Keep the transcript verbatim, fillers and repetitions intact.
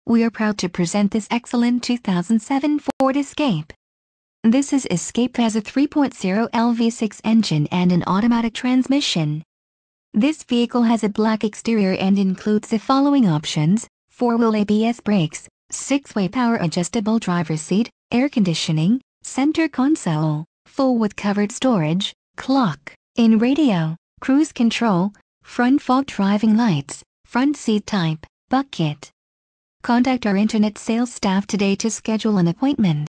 We are proud to present this excellent two thousand seven Ford Escape. This is Escape has a three point oh liter V six engine and an automatic transmission. This vehicle has a black exterior and includes the following options: four-wheel A B S brakes, six-way power adjustable driver's seat, air conditioning, center console, full with covered storage, clock, in radio, cruise control, front fog driving lights, front seat type, bucket. Contact our internet sales staff today to schedule an appointment.